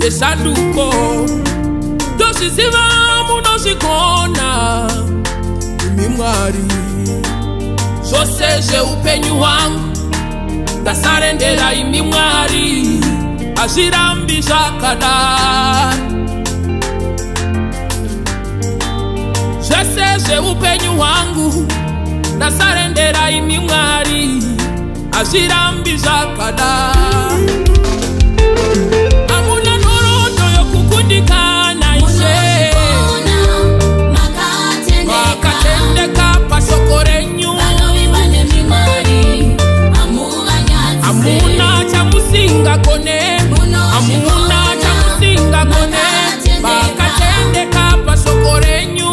nesanduko ndozviziva munozvigona imi Mwari. Zvose zveupenyu hwangu ndasarendera imi Mwari, hazvirambi zvakadai. Zvose zveupenyu hwangu ndasarendera imi Mwari, hazvirambi zvakadai. Hamuna nhoroondo yokukundikana Ishe, makatendeka pashoko renyu. Hamuna chamusingakone, hamuna chamusingakone, makatendeka pashoko renyu.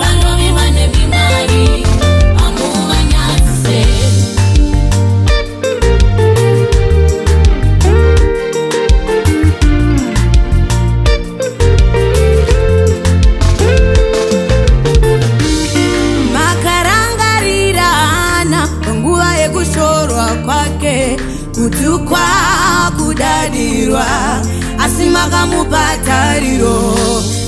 Kutukwa kudadirwa asimaka mupatariro,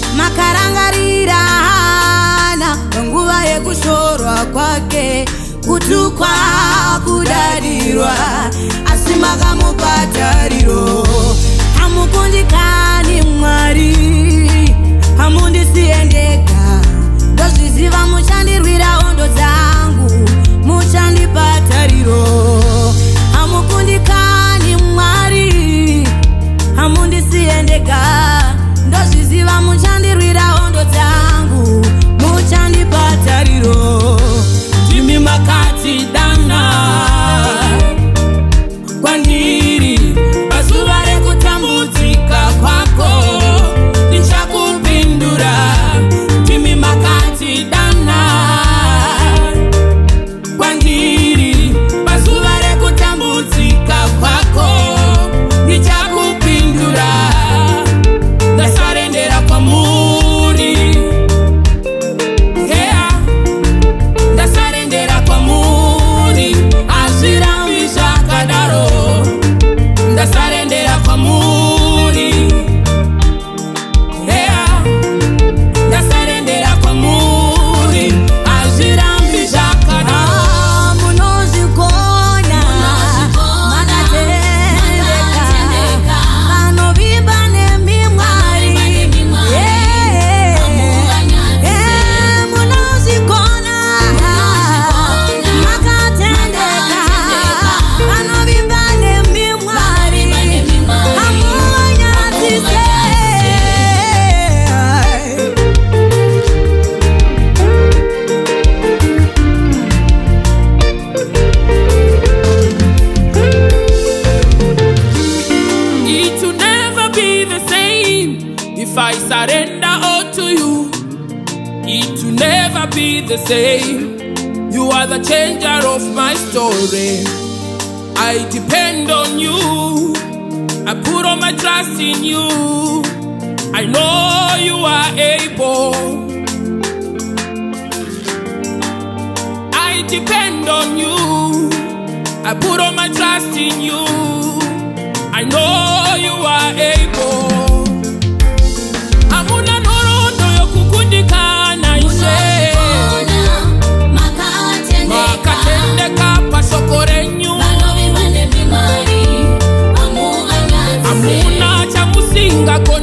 makarangarirana panguva yekushorwa kwake. Kutukwa kudadirwa asimaka mupatariro. Hamukundikani Mwari, hamundisiendeka, ndozviziva muchandirwira hondo dzangu, muchandipatariro. Hamukundikani Mwari, hamundisiendeka, ndozviziva muchandirwira hondo dzangu, muchandipatariro. Timi makati dana kwandiri pazuva rekutambudzika kwako, ndichakupindura. Timi makati dana kwandiri pazuva rekutambudzika kwako, ndichakupindura. Ndasarendera kwamuri, yeah. Ndasarendera kwamuri, hazvirambi zvakadaro. Ndasarendera kwamuri, yeah. Ndasarendera kwamuri, hazvirambi zvakadaro. Munozvigona, makatendeka, anovimba nemi Mwari, yeah. Munozvigona, makatendeka, anovimba nemi Mwari, hamunyadzise. It will never be the same if I surrender all to you. It will never be the same. You are the changer of my story. I depend on you. I put all my trust in you. I know you are able. I depend on you. I put all my trust in you. I know you are able. Hamuna nhoroondo yokukundikana Ishe, makatendeka pashoko renyu. Hamuna chamusingakone,